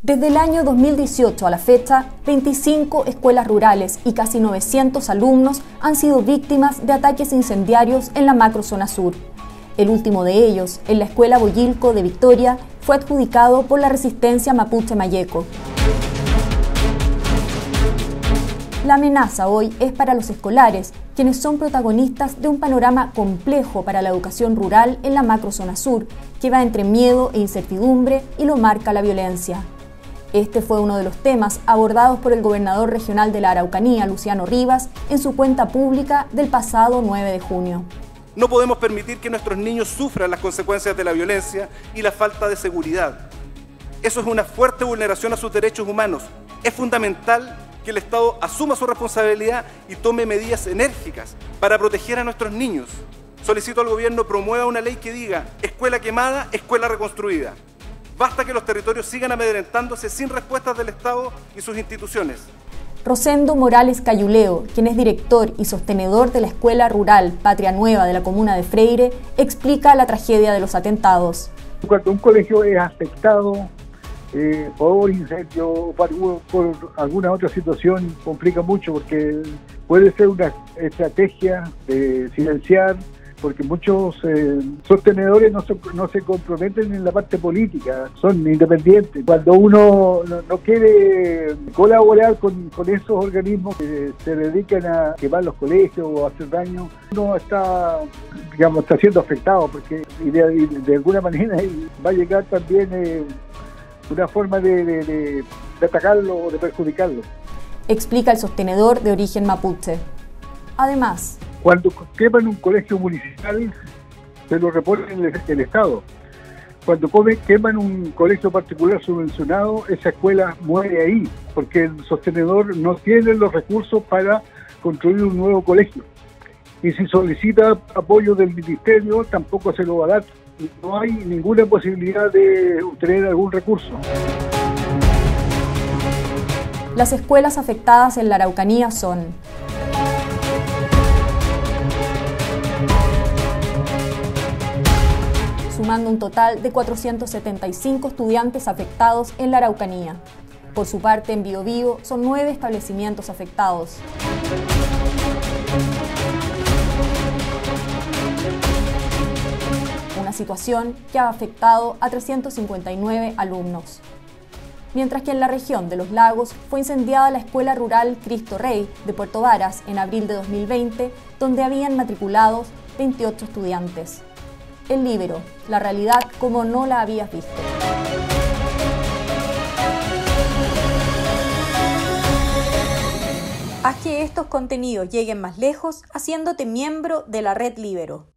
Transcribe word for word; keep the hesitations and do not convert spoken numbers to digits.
Desde el año dos mil dieciocho a la fecha, veinticinco escuelas rurales y casi novecientos alumnos han sido víctimas de ataques incendiarios en la macrozona sur. El último de ellos, en la escuela Boyilco de Victoria, fue adjudicado por la resistencia mapuche Mayeco. La amenaza hoy es para los escolares, quienes son protagonistas de un panorama complejo para la educación rural en la macrozona sur, que va entre miedo e incertidumbre y lo marca la violencia. Este fue uno de los temas abordados por el gobernador regional de la Araucanía, Luciano Rivas, en su cuenta pública del pasado nueve de junio. No podemos permitir que nuestros niños sufran las consecuencias de la violencia y la falta de seguridad. Eso es una fuerte vulneración a sus derechos humanos. Es fundamental que el Estado asuma su responsabilidad y tome medidas enérgicas para proteger a nuestros niños. Solicito al gobierno promueva una ley que diga escuela quemada, escuela reconstruida. Basta que los territorios sigan amedrentándose sin respuestas del Estado y sus instituciones. Rosendo Morales Cayuleo, quien es director y sostenedor de la Escuela Rural Patria Nueva de la comuna de Freire, explica la tragedia de los atentados. Cuando un colegio es afectado eh, por incendio o por, por alguna otra situación, complica mucho porque puede ser una estrategia de silenciar, porque muchos eh, sostenedores no se, no se comprometen en la parte política, son independientes. Cuando uno no, no quiere colaborar con, con esos organismos que se dedican a quemar los colegios o a hacer daño, uno está, digamos, está siendo afectado, porque de, de alguna manera va a llegar también eh, una forma de, de, de, de atacarlo o de perjudicarlo. Explica el sostenedor de origen mapuche. Además, cuando queman un colegio municipal, se lo repone el, el Estado. Cuando come, queman un colegio particular subvencionado, esa escuela muere ahí, porque el sostenedor no tiene los recursos para construir un nuevo colegio. Y si solicita apoyo del ministerio, tampoco se lo va a dar. No hay ninguna posibilidad de obtener algún recurso. Las escuelas afectadas en la Araucanía son: sumando un total de cuatrocientos setenta y cinco estudiantes afectados en la Araucanía. Por su parte, en Biobío son nueve establecimientos afectados. Una situación que ha afectado a trescientos cincuenta y nueve alumnos. Mientras que en la región de Los Lagos fue incendiada la Escuela Rural Cristo Rey de Puerto Varas en abril de dos mil veinte, donde habían matriculados veintiocho estudiantes. El Líbero, la realidad como no la habías visto. Haz que estos contenidos lleguen más lejos haciéndote miembro de la Red Líbero.